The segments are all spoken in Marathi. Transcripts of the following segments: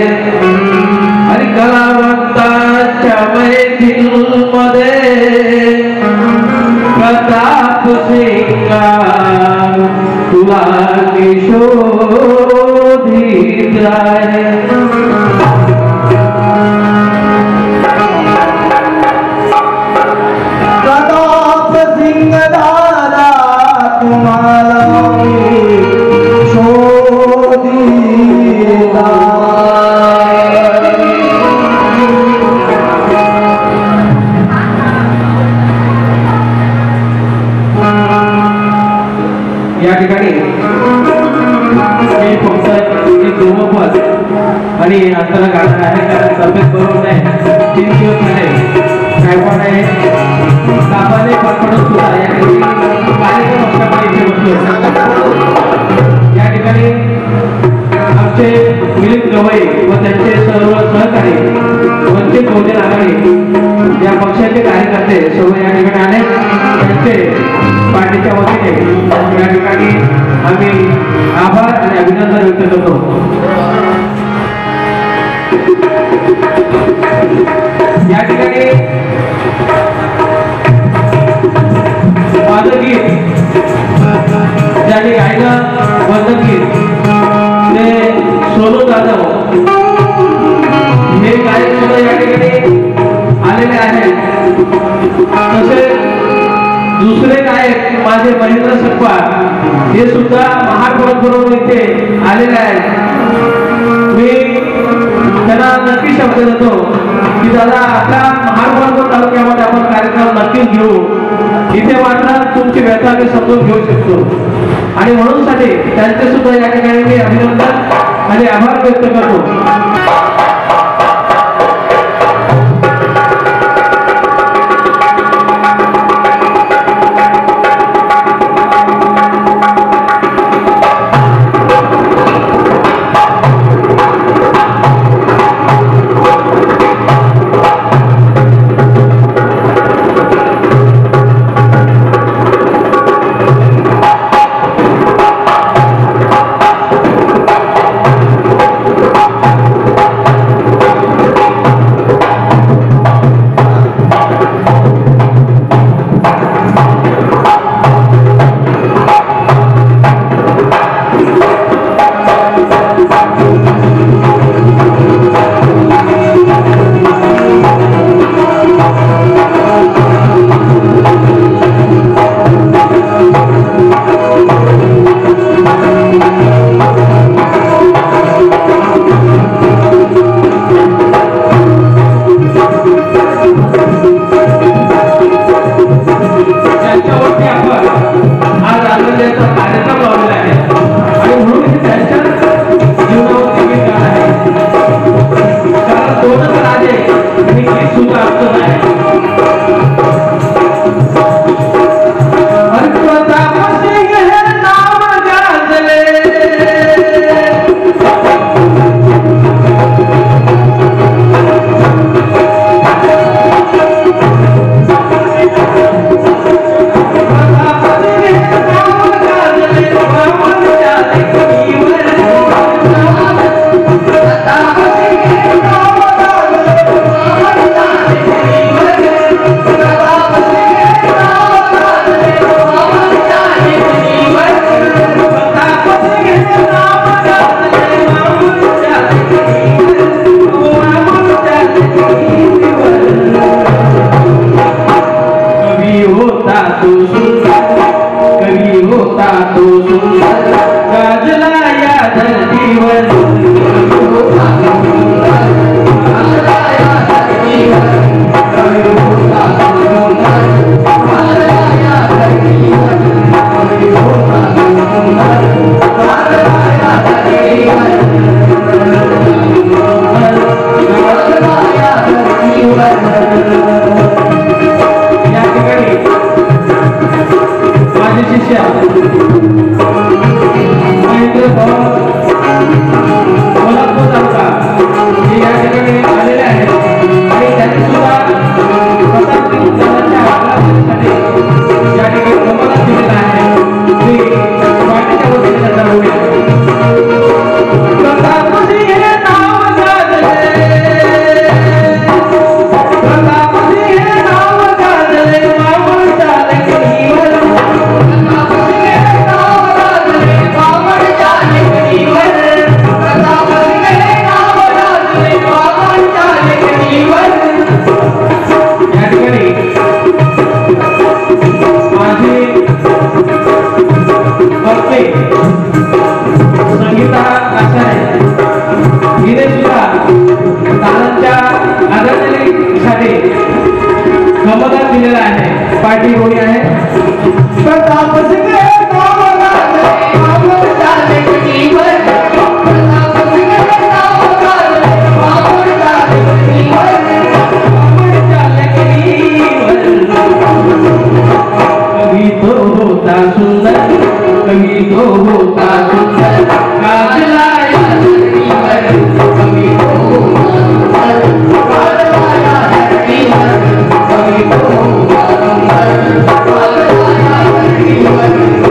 आणि कलावंताच्या मैफिलमध्ये प्रताप सिंगा तुला शोधित आहे. प्रताप सिंग दादा तुम्हाला शोधित या ठिकाणी फक्त एक दोमपद आणि अंतरा गाणं आहे कारण तब्येत बरोबर नाही. 3 दिवस झाले टायफॉइड आहे तापाने फडफडत सुद्धा या ठिकाणी कार्यक्रम असल्यामुळे इथे बसलो. या ठिकाणी आमचे मिलिंद गवई व त्यांचे सर्व सहकारी वंचित बहुजन आघाडी या पक्षाचे कार्यकर्ते सर्व या ठिकाणी आले. त्यांचे पार्टीच्या वतीने या ठिकाणी आम्ही आभार आणि अभिनंदन व्यक्त करतो. या ठिकाणी माझं गीत ज्यांनी गायलं वंदन गीत ते सोनू जाधव हे गायक सुद्धा या ठिकाणी आलेले आहेत. तसेच दुसरे गायक माझे महेंद्र सकपाळ हे सुद्धा महापौर इथे आलेले आहेत. मी त्यांना नक्की शब्द देतो की दादा आता महापौर तालुक्यामध्ये आपण कार्यक्रम नक्कीच घेऊ. इथे मात्र तुमची व्यथा मी समजून घेऊ शकतो आणि म्हणून साठी त्यांचे सुद्धा या ठिकाणी मी अभिनंदन आणि आभार व्यक्त करतो. सुद्धा तालांच्या आदरणीसाठी कमोदान दिलेला आहे. पार्टी कोणी आहे? प्रताप सिंग कामगार कामगार चाले कटीवर प्रताप सिंग कामगार कामगार चाले कटीवर कामगार चाले कटीवर कभी तो होता सुंदर कभी तो होता सुंदर काजलाया कटीवर कभी तो होता सुंदर काजलाया कटीवर कभी तो होता सुंदर काजलाया कटीवर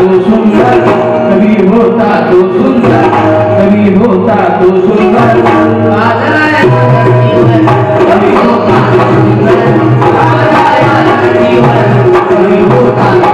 तो सुंदर कभी होता तो सुंदर कभी होता तो सुंदर कभी होता तो सुंदर कभी होता तो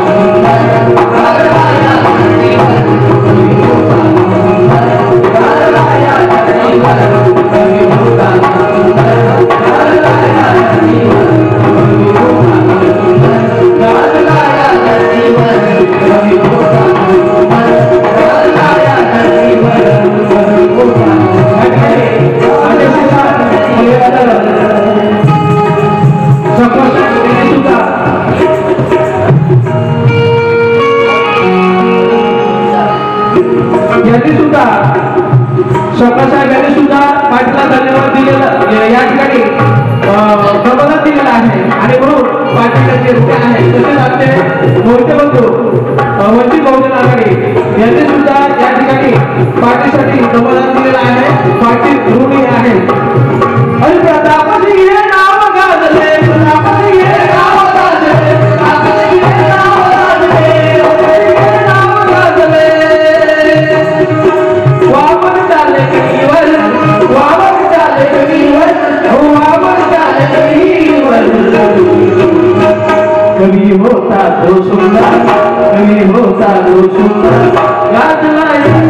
स्वतःसाहेब यांनी सुद्धा पाटला धन्यवाद दिलेला या ठिकाणी प्रबोधन दिलेलं आहे आणि म्हणून पाटीलचे रुपये आहे तसेच आमचे मोहिते बंधू वंचित बहुजन आघाडी यांनी सुद्धा या ठिकाणी पार्टीसाठी प्रबोधन दिलेलं आहे पाटील ऋणी आहे आणि प्रताप सिंह हे नाव गाजले प्रताप सिंह हे नाव गाजले प्रताप सिंह हे नाव गाजले नाव गाजले वामन चाले कधीवर वामन चाले कधीवर वामन चाले कधीवर कभी होता तो सुंदर कभी होता तो सुंदर गाजला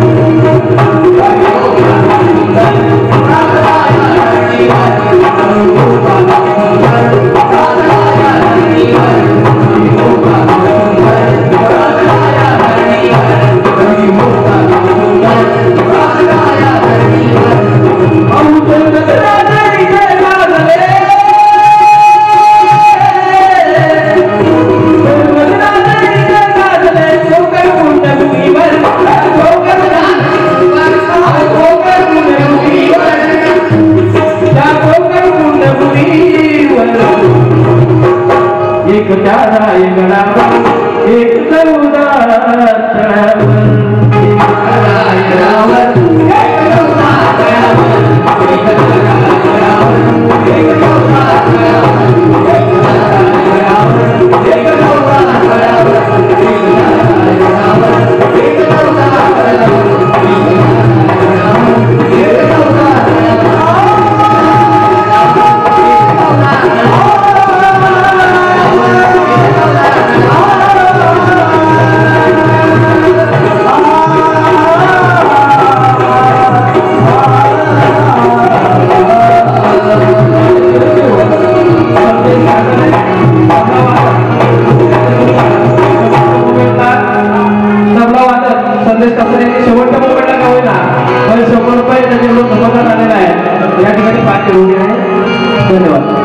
एक चारा एक गडावर एक चौदा तळावर शेवटच्या मोमेंटला का होईना पण 100 रुपये त्याच्याकडून समजण्यात आलेला आहे या ठिकाणी 5 रुपये आहे धन्यवाद